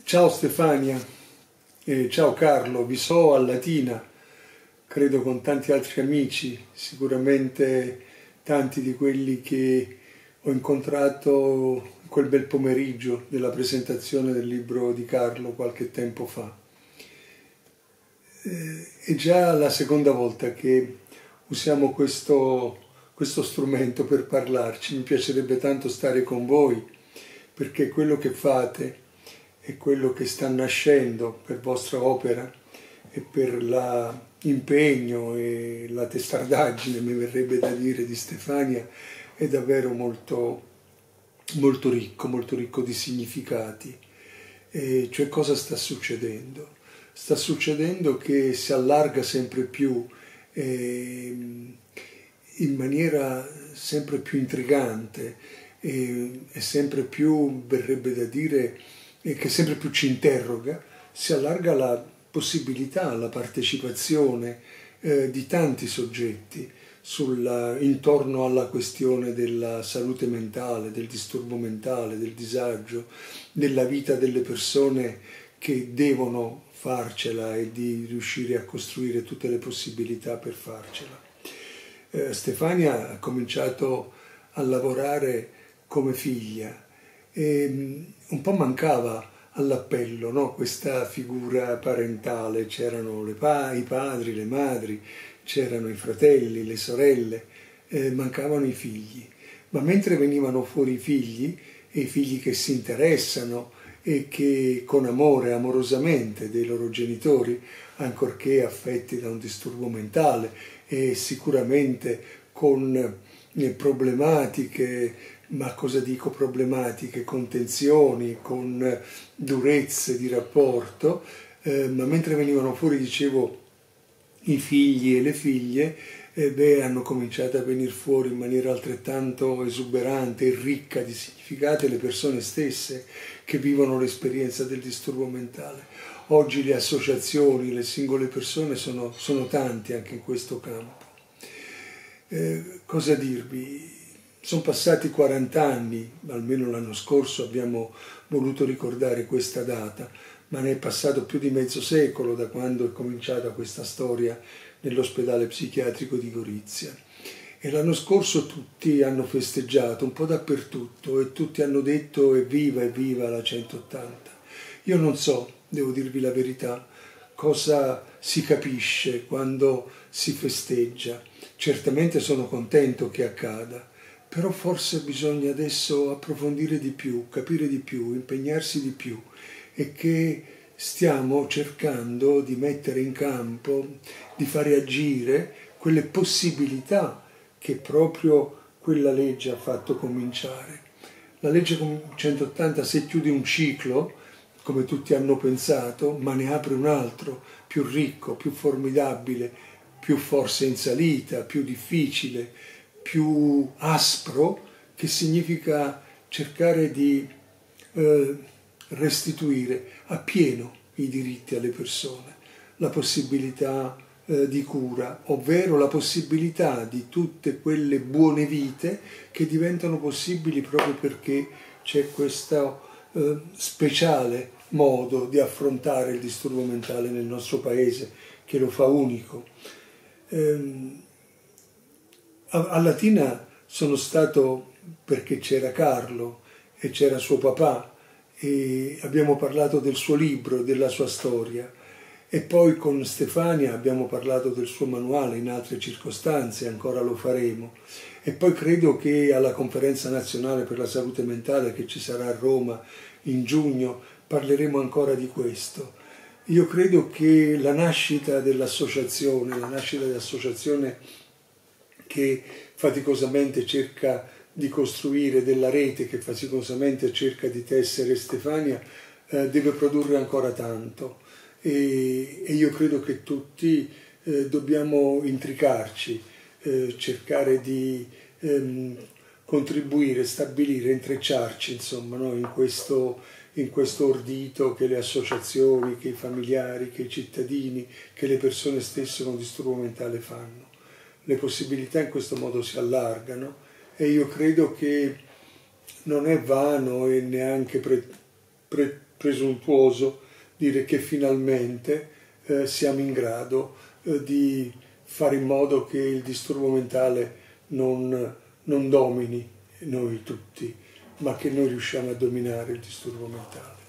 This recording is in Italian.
Ciao Stefania, ciao Carlo, vi so a Latina, credo con tanti altri amici, sicuramente tanti di quelli che ho incontrato quel bel pomeriggio della presentazione del libro di Carlo qualche tempo fa. È già la seconda volta che usiamo questo strumento per parlarci, mi piacerebbe tanto stare con voi perché quello che fate e quello che sta nascendo per vostra opera e per l'impegno e la testardaggine, mi verrebbe da dire, di Stefania, è davvero molto ricco di significati. Cioè cosa sta succedendo? Sta succedendo che si allarga sempre più in maniera sempre più intrigante e sempre più, verrebbe da dire, che sempre più ci interroga, si allarga la possibilità, la partecipazione di tanti soggetti intorno alla questione della salute mentale, del disturbo mentale, del disagio, della vita delle persone che devono farcela e di riuscire a costruire tutte le possibilità per farcela. Stefania ha cominciato a lavorare come figlia e un po' mancava all'appello, no? Questa figura parentale, c'erano i padri, le madri, c'erano i fratelli, le sorelle, mancavano i figli. Ma mentre venivano fuori i figli, e i figli che si interessano e che con amore, amorosamente dei loro genitori, ancorché affetti da un disturbo mentale e sicuramente con problematiche, ma cosa dico problematiche, con tensioni, con durezze di rapporto, ma mentre venivano fuori, dicevo, i figli e le figlie, hanno cominciato a venire fuori in maniera altrettanto esuberante e ricca di significati le persone stesse che vivono l'esperienza del disturbo mentale. Oggi le associazioni, le singole persone sono tanti anche in questo campo. Cosa dirvi? Sono passati 40 anni, almeno l'anno scorso abbiamo voluto ricordare questa data, ma ne è passato più di mezzo secolo da quando è cominciata questa storia nell'ospedale psichiatrico di Gorizia. E l'anno scorso tutti hanno festeggiato un po' dappertutto e tutti hanno detto evviva la 180. Io non so, devo dirvi la verità, cosa si capisce quando si festeggia. Certamente sono contento che accada, però forse bisogna adesso approfondire di più, capire di più, impegnarsi di più e che stiamo cercando di mettere in campo, di fare agire quelle possibilità che proprio quella legge ha fatto cominciare. La legge 180, se chiude un ciclo, come tutti hanno pensato, ma ne apre un altro, più ricco, più formidabile, più forse in salita, più difficile, più aspro, che significa cercare di restituire appieno i diritti alle persone, la possibilità di cura, ovvero la possibilità di tutte quelle buone vite che diventano possibili proprio perché c'è questo speciale modo di affrontare il disturbo mentale nel nostro paese che lo fa unico. A Latina sono stato perché c'era Carlo e c'era suo papà e abbiamo parlato del suo libro, della sua storia e poi con Stefania abbiamo parlato del suo manuale in altre circostanze, ancora lo faremo e poi credo che alla conferenza nazionale per la salute mentale che ci sarà a Roma in giugno parleremo ancora di questo. Io credo che la nascita dell'associazione, che faticosamente cerca di costruire, della rete che faticosamente cerca di tessere Stefania, deve produrre ancora tanto e io credo che tutti dobbiamo intricarci, cercare di contribuire, stabilire, intrecciarci insomma, no? in questo ordito che le associazioni, che i familiari, che i cittadini, che le persone stesse con disturbo mentale fanno. Le possibilità in questo modo si allargano e io credo che non è vano e neanche presuntuoso dire che finalmente siamo in grado di fare in modo che il disturbo mentale non domini noi tutti, ma che noi riusciamo a dominare il disturbo mentale.